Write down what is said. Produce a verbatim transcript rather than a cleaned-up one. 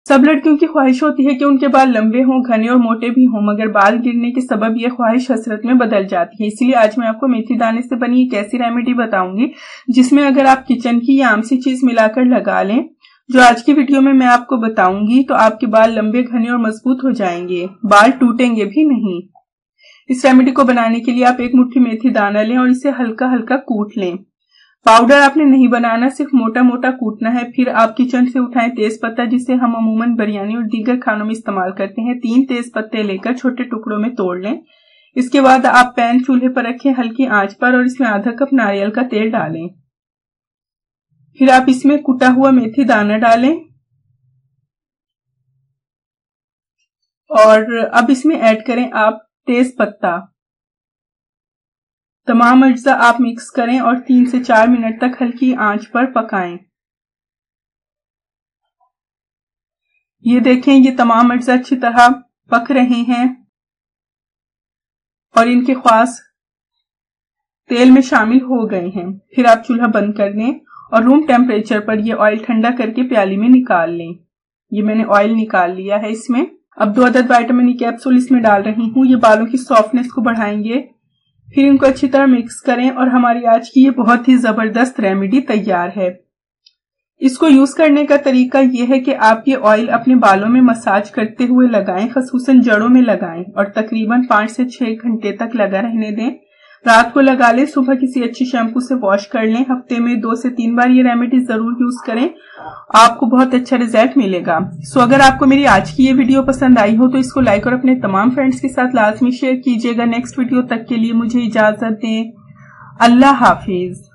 सब लड़कियों की ख्वाहिश होती है कि उनके बाल लंबे हों, घने और मोटे भी हों, मगर बाल गिरने के सबब ये ख्वाहिश हसरत में बदल जाती है। इसीलिए आज मैं आपको मेथी दाने से बनी एक ऐसी रेमेडी बताऊंगी जिसमें अगर आप किचन की या आम सी चीज मिलाकर लगा लें, जो आज की वीडियो में मैं आपको बताऊंगी, तो आपके बाल लंबे, घने और मजबूत हो जाएंगे, बाल टूटेंगे भी नहीं। इस रेमेडी को बनाने के लिए आप एक मुट्ठी मेथी दाना लें और इसे हल्का हल्का कूट लें। पाउडर आपने नहीं बनाना, सिर्फ मोटा मोटा कूटना है। फिर आप किचन से उठाएं तेज पत्ता, जिसे हम अमूमन बिरयानी और दीगर खानों में इस्तेमाल करते हैं। तीन तेज पत्ते लेकर छोटे टुकड़ों में तोड़ लें। इसके बाद आप पैन चूल्हे पर रखें हल्की आंच पर और इसमें आधा कप नारियल का तेल डालें। फिर आप इसमें कुटा हुआ मेथी दाना डालें और अब इसमें ऐड करें आप तेज पत्ता। तमाम अज्जा आप मिक्स करें और तीन से चार मिनट तक हल्की आंच पर पकाएं। ये देखें, ये तमाम अज्जा अच्छी तरह पक रहे हैं और इनके ख्वास तेल में शामिल हो गए हैं। फिर आप चूल्हा बंद कर दें और रूम टेम्परेचर पर ये ऑयल ठंडा करके प्याली में निकाल लें। ये मैंने ऑयल निकाल लिया है। इसमें अब दो अदद विटामिन ई कैप्सूल इसमें डाल रही हूँ। ये बालों की सॉफ्टनेस को बढ़ाएंगे। फिर इनको अच्छी तरह मिक्स करें और हमारी आज की ये बहुत ही जबरदस्त रेमेडी तैयार है। इसको यूज करने का तरीका यह है कि आप ये ऑयल अपने बालों में मसाज करते हुए लगाएं, खसूसन जड़ों में लगाएं और तकरीबन पांच से छह घंटे तक लगा रहने दें। रात को लगा लें, सुबह किसी अच्छी शैम्पू से वॉश कर लें। हफ्ते में दो से तीन बार ये रेमेडी जरूर यूज करें, आपको बहुत अच्छा रिजल्ट मिलेगा। सो अगर आपको मेरी आज की ये वीडियो पसंद आई हो तो इसको लाइक और अपने तमाम फ्रेंड्स के साथ लाजमी शेयर कीजिएगा। नेक्स्ट वीडियो तक के लिए मुझे इजाजत दें। अल्लाह हाफिज।